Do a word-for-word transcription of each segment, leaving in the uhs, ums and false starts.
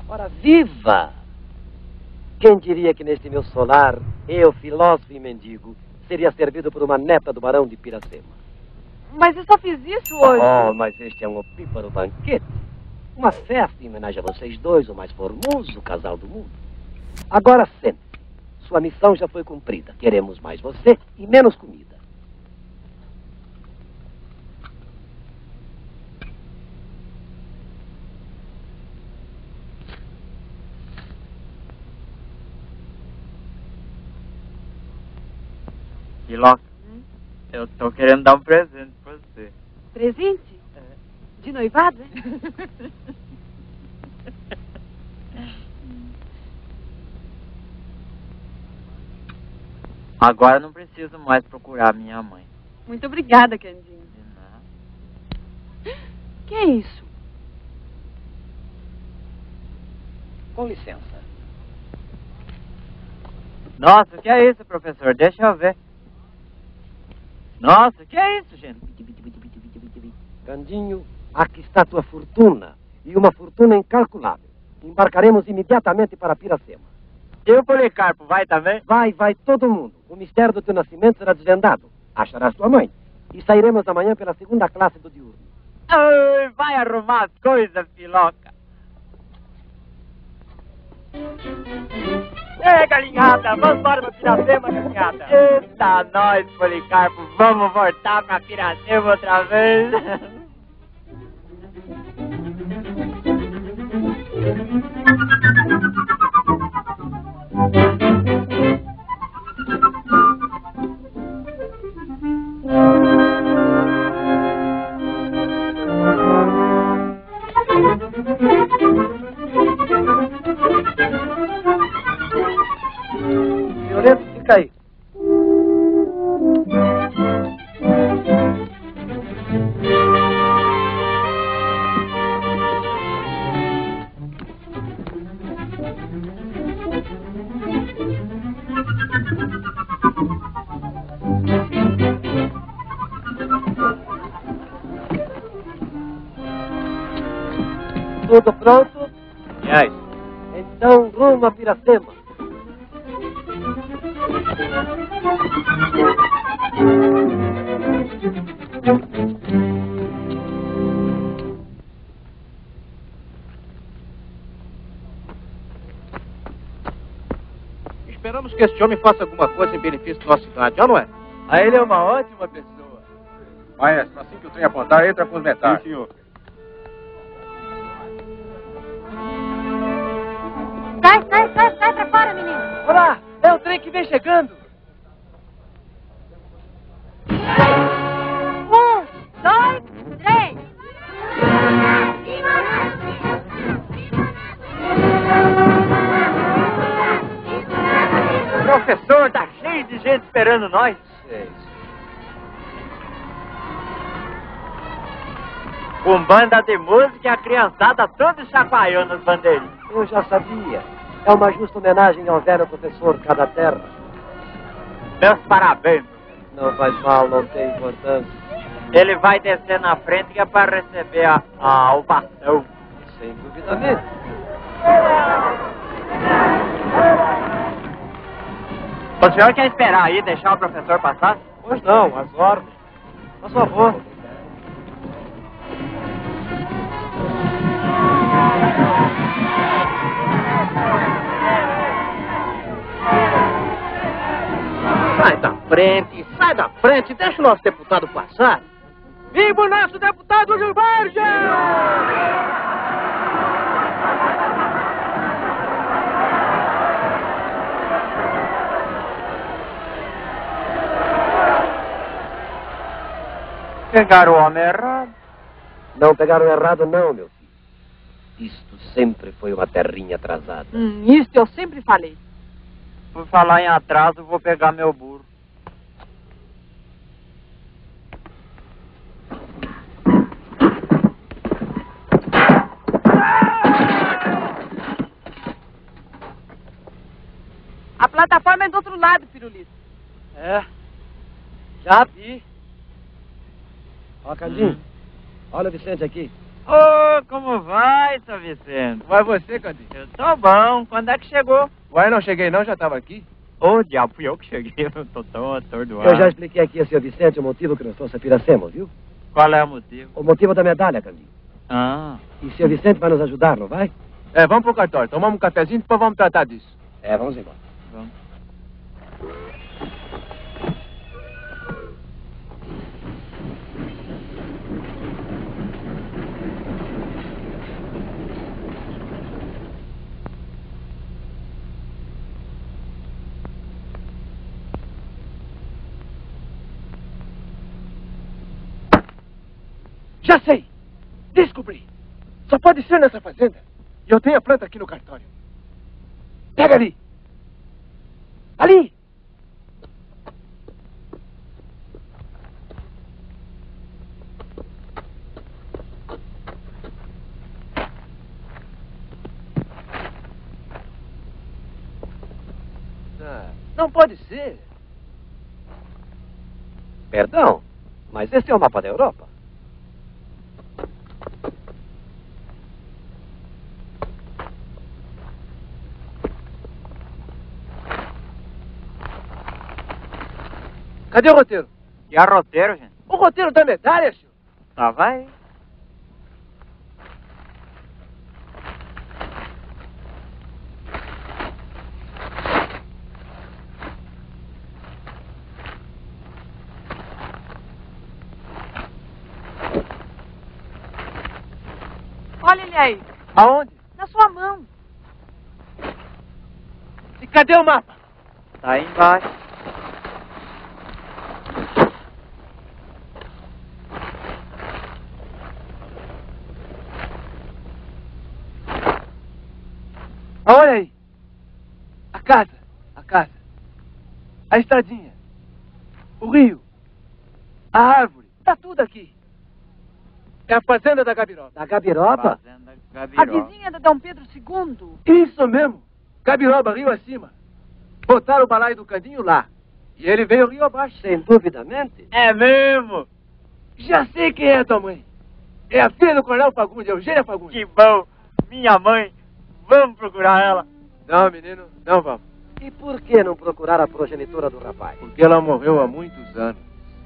Ora, viva! Quem diria que neste meu solar, eu, filósofo e mendigo, seria servido por uma neta do barão de Piracema? Mas eu só fiz isso hoje. Oh, mas este é um opíparo banquete. Uma festa em homenagem a vocês dois, o mais formoso casal do mundo. Agora sente. Sua missão já foi cumprida. Queremos mais você e menos comida. Piloca, hum? Eu tô querendo dar um presente pra você. Presente? É. De noivado, é? Agora não preciso mais procurar minha mãe. Muito obrigada, Candinho. De nada. Que é isso? Com licença. Nossa, o que é isso, professor? Deixa eu ver. Nossa, o que é isso, gente? Candinho, aqui está tua fortuna. E uma fortuna incalculável. Embarcaremos imediatamente para Piracema. E o Policarpo vai também? Vai, vai todo mundo. O mistério do teu nascimento será desvendado. Acharás tua mãe. E sairemos amanhã pela segunda classe do diurno. Ai, vai arrumar as coisas, Piloca. Ei, galinhada, vamos embora pra Piracema, galinhada. Eita, nós, Policarpo, vamos voltar pra Piracema outra vez. Violento, fica aí. Tudo pronto? Yes. Então, rumo a Piracema. Esperamos que este homem faça alguma coisa em benefício da nossa cidade, já não é? Ah, ele é uma ótima pessoa. Maestro, assim que o trem apontar, entra com os metais. Sim, senhor. Sai, sai, sai, sai pra fora, menino. Olá, é o trem que vem chegando. Um, dois, três. Professor, tá cheio de gente esperando nós. Sei. Com banda de música e a criançada toda chacoalhando as bandeirinhas. Eu já sabia. É uma justa homenagem ao velho professor Cada Terra. Meus parabéns. Não faz mal, não tem importância. Ele vai descer na frente que é para receber a, a ovação. Sem duvidamente. O senhor quer esperar aí, deixar o professor passar? Pois não, as ordens. Por favor. Sai da frente, sai da frente, deixa o nosso deputado passar. Viva o nosso deputado Gilberto! Pegaram o homem errado. Não pegaram errado, não, meu filho. Isto sempre foi uma terrinha atrasada. Hum, isso eu sempre falei. Por falar em atraso, vou pegar meu burro. A plataforma é do outro lado, Pirulito. É, já vi. Ó, Candinho, olha o Vicente aqui. Ô, como vai, seu Vicente? Vai você, Candinho? Eu tô bom. Quando é que chegou? Uai, não cheguei não, já tava aqui. Ô, diabo, fui eu que cheguei. Eu tô tão atordoado. Eu já expliquei aqui a senhor Vicente o motivo que nós trouxe a Piracema, viu? Qual é o motivo? O motivo da medalha, Candinho. Ah. E o senhor Vicente vai nos ajudar, não vai? É, vamos pro cartório, tomamos um cafezinho, depois vamos tratar disso. É, vamos embora. Vamos. Já sei! Descobri! Só pode ser nessa fazenda. E eu tenho a planta aqui no cartório. Pega ali! Ali! Ah, não pode ser. Perdão, mas esse é o mapa da Europa. Cadê o roteiro? E a roteiro, gente? O roteiro da medalha, senhor. Tá, vai. Olha ele aí, Aonde? na sua mão. E cadê o mapa? Tá aí embaixo. Olha aí. A casa. A casa. A estradinha. O rio. A árvore. Tá tudo aqui. É a fazenda da Gabiroba. Da Gabiroba? Fazenda A Gabiroba. vizinha da Dom Pedro segundo. Isso mesmo. Gabiroba, rio acima. Botaram o balaio do Candinho lá. E ele veio rio abaixo. Sem duvidamente. É mesmo? Já sei quem é tua mãe. É a filha do Coronel Fagundes, Eugênia Fagundes. Que bom. Minha mãe. Vamos procurar ela. Não, menino, não vamos. E por que não procurar a progenitora do rapaz? Porque ela morreu há muitos anos.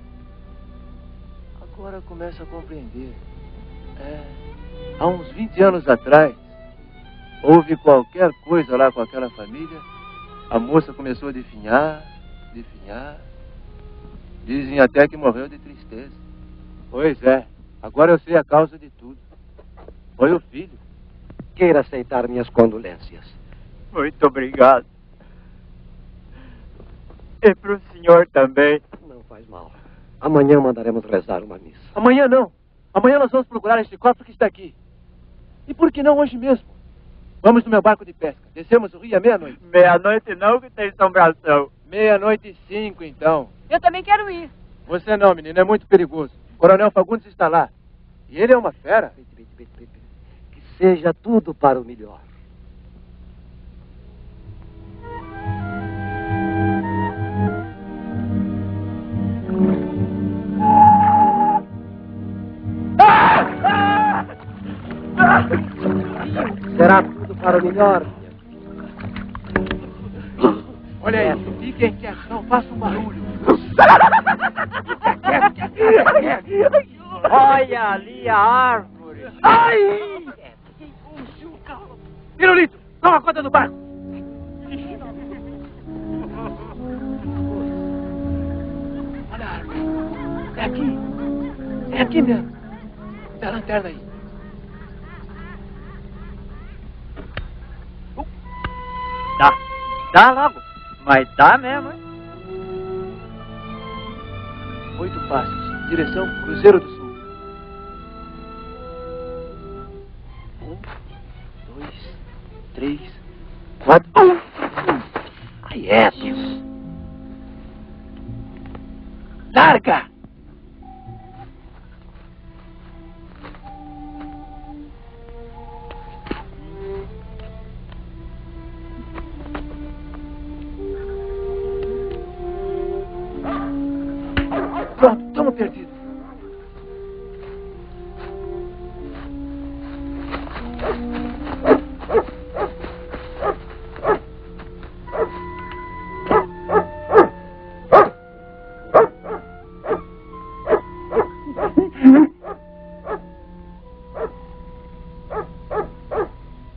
Agora começa a compreender. É, há uns vinte anos atrás, houve qualquer coisa lá com aquela família. A moça começou a definhar, definhar. Dizem até que morreu de tristeza. Pois é, agora eu sei a causa de tudo. Foi o filho. Queira aceitar minhas condolências. Muito obrigado. E pro senhor também. Não faz mal. Amanhã mandaremos rezar uma missa. Amanhã não. Amanhã nós vamos procurar este cofre que está aqui. E por que não hoje mesmo? Vamos no meu barco de pesca. Descemos o rio à meia-noite. Meia-noite não, que tem assombração. Meia-noite e cinco, então. Eu também quero ir. Você não, menino, é muito perigoso. O Coronel Fagundes está lá. E ele é uma fera. Que seja tudo para o melhor. Será tudo para o melhor. Olha aí, fiquem quietos, não façam barulho. Olha ali a árvore. Ai! Pirulito, toma conta do barco. Olha a árvore. É aqui. É aqui mesmo. Dá a lanterna aí. Dá. Dá logo. Mas dá mesmo, hein? Oito passos. Direção Cruzeiro do Sul. Um, dois, três, quatro. Ai, é. Larga! Pronto, estamos perdidos.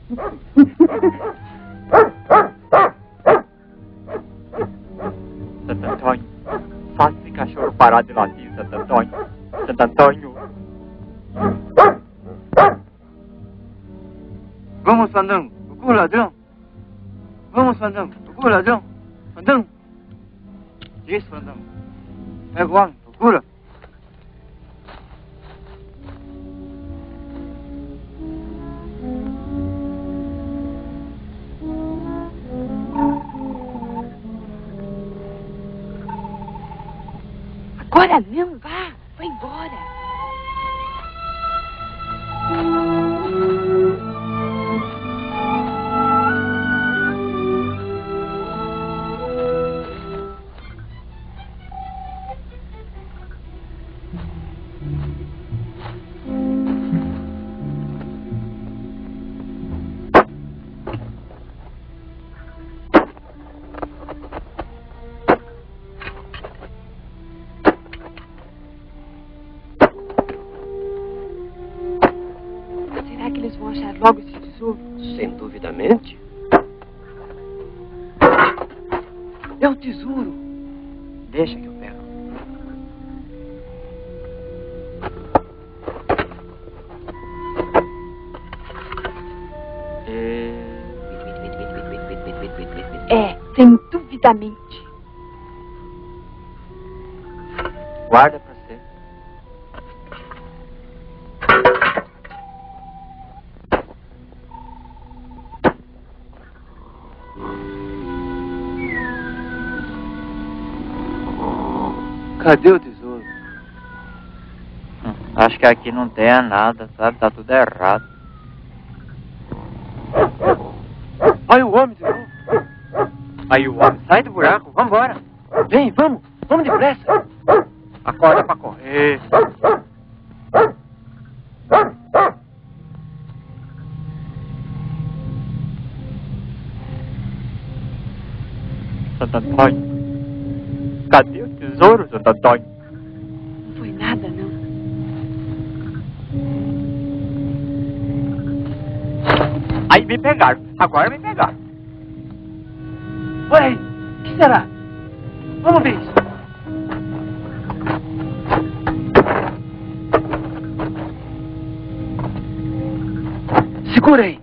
Santo Antônio, faça esse cachorro parar de latir, Santo Antônio. Santo Antônio. Vamos, Fandango. Procura o ladrão. Vamos, Fandango. Procura o ladrão. Fandango. Isso, Fandango. Pega o homem. Procura. Agora não, vá. Vai embora. Será que eles vão achar logo esse tesouro? Sem duvidamente. É o tesouro. Deixa que eu pego. É, sem duvidamente. Guarda pra você. Cadê o tesouro? Hum, acho que aqui não tem nada, sabe? Tá tudo errado. Olha o homem de novo. Aí o homem sai do buraco, vambora. Vem, vamos. Vamos depressa. Acorda pra correr. Santo Antônio. Cadê o tesouro, Santo Antônio? Não foi nada, não. Aí me pegaram. Agora me pegaram. Olha aí. O que será? Vamos ver isso. Segura aí.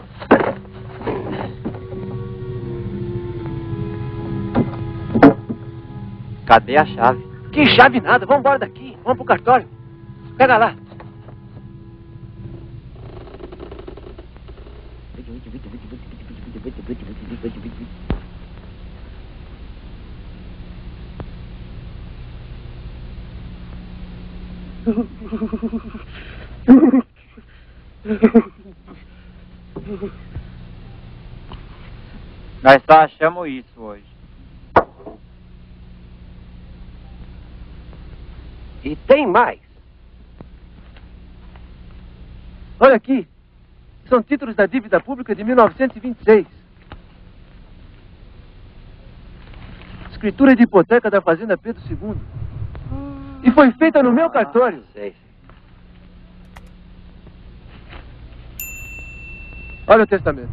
Cadê a chave? Que chave nada. Vamos embora daqui. Vamos pro cartório. Pega lá. Nós só achamos isso hoje. E tem mais. Olha aqui. São títulos da dívida pública de mil novecentos e vinte e seis. Escritura de hipoteca da Fazenda Pedro segundo. E foi feita no meu cartório. Ah, sei. Olha o testamento.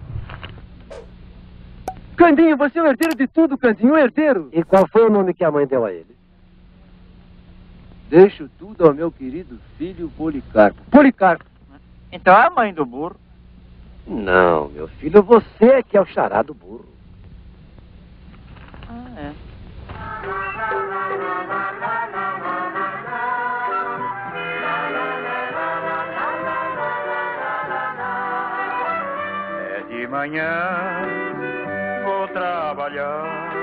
Candinho, você é o herdeiro de tudo, Candinho, um herdeiro. E qual foi o nome que a mãe deu a ele? Deixo tudo ao meu querido filho Policarpo. Policarpo. Então é a mãe do burro. Não, meu filho, você é que é o xará do burro. Ah, é. É de manhã, vou trabalhar.